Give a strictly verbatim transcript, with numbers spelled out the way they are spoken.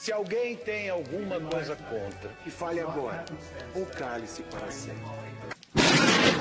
Se alguém tem alguma coisa contra, E fale agora, ou cale-se para sempre.